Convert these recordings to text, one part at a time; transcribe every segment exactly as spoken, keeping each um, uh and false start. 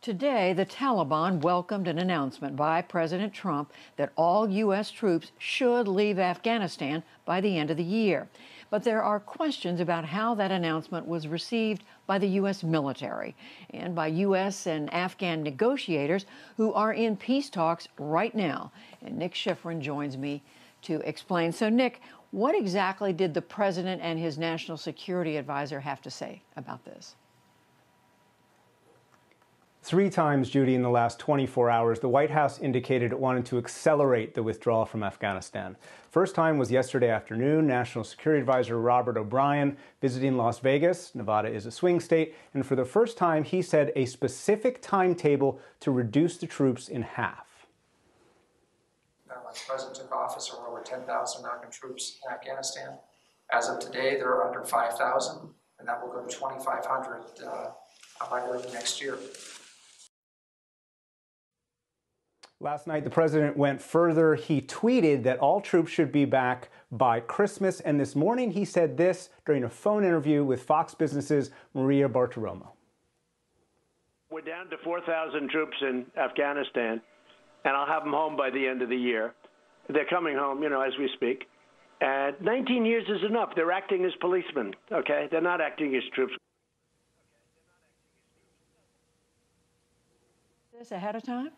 Today, the Taliban welcomed an announcement by President Trump that all U S troops should leave Afghanistan by the end of the year. But there are questions about how that announcement was received by the U S military and by U S and Afghan negotiators who are in peace talks right now. And Nick Schifrin joins me to explain. So, Nick, what exactly did the president and his national security advisor have to say about this? Three times, Judy, in the last twenty-four hours, the White House indicated it wanted to accelerate the withdrawal from Afghanistan. First time was yesterday afternoon. National Security Advisor Robert O'Brien visiting Las Vegas. Nevada is a swing state. And for the first time, he said a specific timetable to reduce the troops in half. When the president took office, there were over ten thousand American troops in Afghanistan. As of today, there are under five thousand, and that will go to twenty-five hundred uh, by early next year. Last night, the president went further. He tweeted that all troops should be back by Christmas. And this morning, he said this during a phone interview with Fox Business's Maria Bartiromo. We're down to four thousand troops in Afghanistan, and I'll have them home by the end of the year. They're coming home, you know, as we speak. And nineteen years is enough. They're acting as policemen, okay? They're not acting as troops. This ahead of time?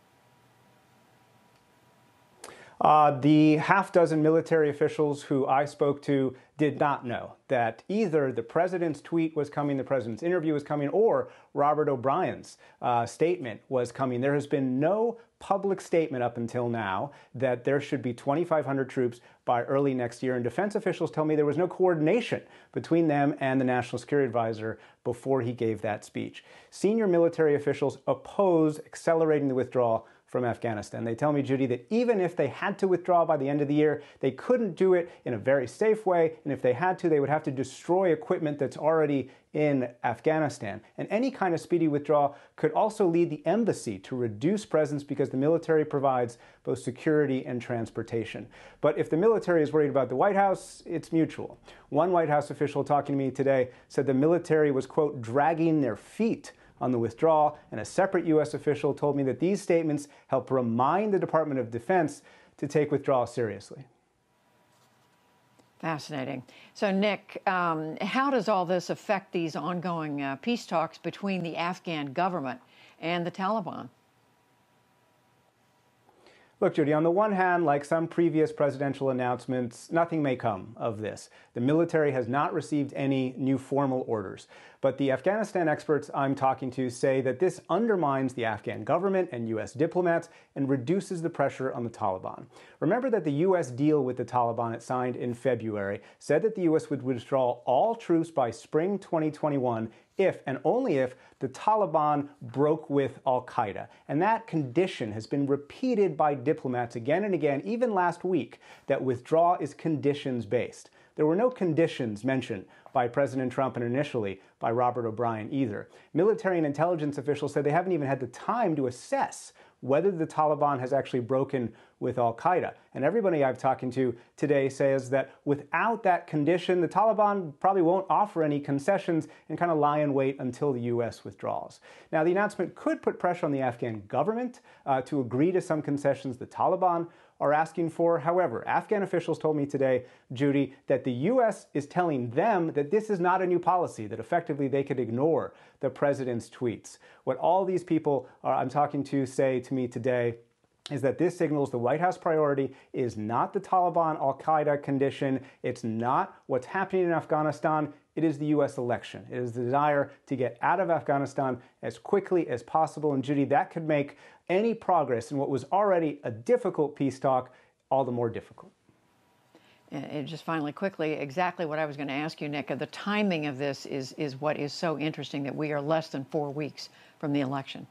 Uh, the half dozen military officials who I spoke to did not know that either the president's tweet was coming, the president's interview was coming, or Robert O'Brien's uh, statement was coming. There has been no public statement up until now that there should be twenty-five hundred troops by early next year. And defense officials tell me there was no coordination between them and the National Security Advisor before he gave that speech. Senior military officials oppose accelerating the withdrawal from Afghanistan. They tell me, Judy, that even if they had to withdraw by the end of the year, they couldn't do it in a very safe way. And if they had to, they would have to destroy equipment that's already in Afghanistan. And any kind of speedy withdrawal could also lead the embassy to reduce presence because the military provides both security and transportation. But if the military is worried about the White House, it's mutual. One White House official talking to me today said the military was, quote, dragging their feet on the withdrawal, and a separate U S official told me that these statements help remind the Department of Defense to take withdrawal seriously. Fascinating. So, Nick, um, how does all this affect these ongoing uh, peace talks between the Afghan government and the Taliban? Look, Judy, on the one hand, like some previous presidential announcements, nothing may come of this. The military has not received any new formal orders. But the Afghanistan experts I'm talking to say that this undermines the Afghan government and U S diplomats and reduces the pressure on the Taliban. Remember that the U S deal with the Taliban it signed in February said that the U S would withdraw all troops by spring twenty twenty-one if and only if the Taliban broke with al-Qaeda. And that condition has been repeated by diplomats again and again, even last week, that withdrawal is conditions-based. There were no conditions mentioned by President Trump and initially by Robert O'Brien either. Military and intelligence officials said they haven't even had the time to assess whether the Taliban has actually broken with al-Qaeda. And everybody I've talked to today says that without that condition, the Taliban probably won't offer any concessions and kind of lie in wait until the U S withdraws. Now, the announcement could put pressure on the Afghan government uh, to agree to some concessions the Taliban are asking for. However, Afghan officials told me today, Judy, that the U S is telling them that this is not a new policy, that effectively they could ignore the president's tweets. What all these people are, I'm talking to say to me today is that this signals the White House priority is not the Taliban al-Qaeda condition. It's not what's happening in Afghanistan. It is the U S election. It is the desire to get out of Afghanistan as quickly as possible. And Judy, that could make any progress in what was already a difficult peace talk all the more difficult. And just finally, quickly, exactly what I was going to ask you, Nick. The timing of this is, is what is so interesting, that we are less than four weeks from the election.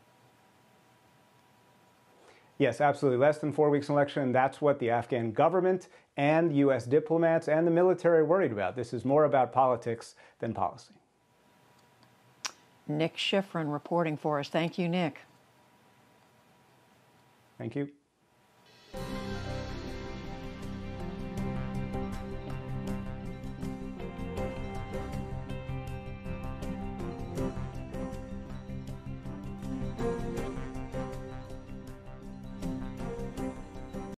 Yes, absolutely. Less than four weeks election. That's what the Afghan government and U S diplomats and the military are worried about. This is more about politics than policy. Nick Schifrin reporting for us. Thank you, Nick. Thank you.